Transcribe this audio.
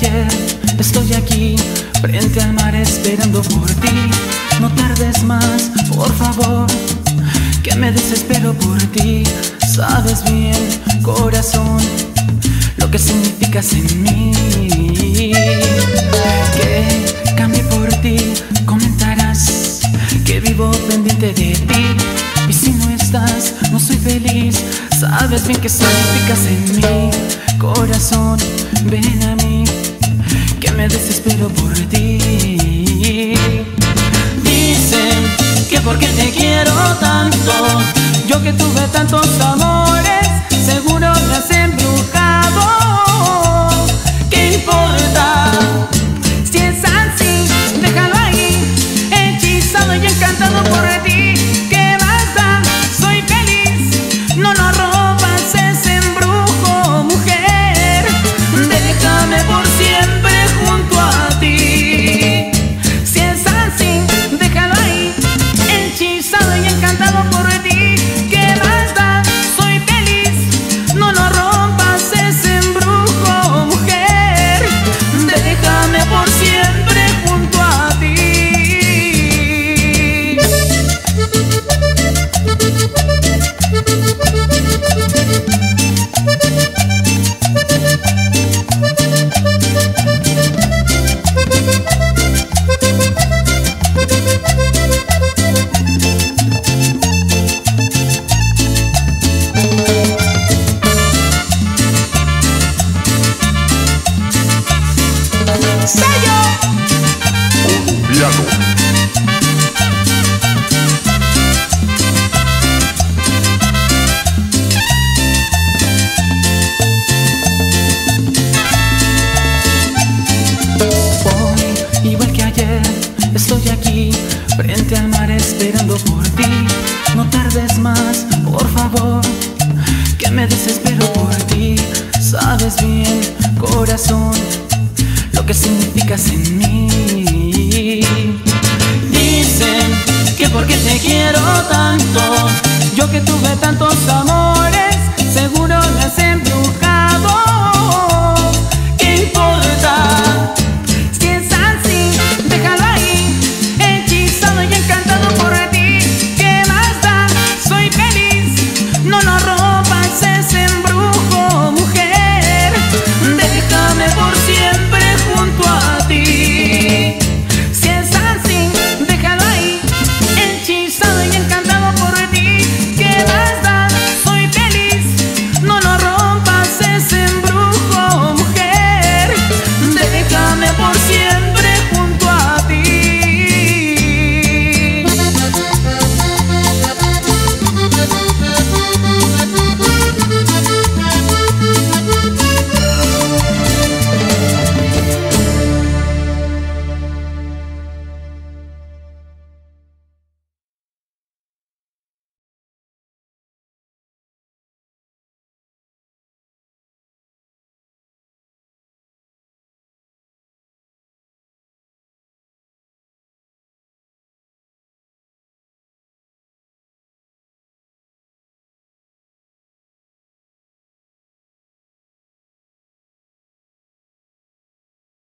ayer estoy aquí frente al mar esperando por ti. No tardes más, por favor, que me desespero por ti. Sabes bien, corazón, lo que significas en mí. Que cambie por ti, comentarás que vivo pendiente de ti. Y si no estás, no soy feliz. Sabes bien que significas en mí. Corazón, ven a mí, que me desespero por ti. Dicen que porque te quiero tanto, yo que tuve tantos amores, seguro me has embrujado. ¿Qué importa? Si es así, déjalo ahí, hechizado y encantado por ti. ¿Qué más da? Soy feliz, no nos rompas ese embrujo, mujer. Déjame por siempre junto a ti. Si es así, déjalo ahí, hechizado y encantado por ti. ¿Qué más da? Soy feliz, no nos rompas ese embrujo, mujer. Déjame por siempre junto a ti. Estoy aquí frente al mar esperando por ti. No tardes más, por favor, que me desespero por ti. Sabes bien, corazón, lo que significas en mí. Dicen que porque te quiero tanto, yo que tuve tantos amores, seguro me has embrujado. ¿Qué importa? Si es así, déjalo ahí, hechizado y encantado por ti. ¿Qué más da? Soy feliz, no nos rompas ese embrujo, mujer. Déjame por siempre junto a ti. Si es así, déjalo ahí, hechizado y encantado por ti. ¿Qué más da? Soy feliz, no nos rompas ese embrujo, mujer. Déjame por siempre.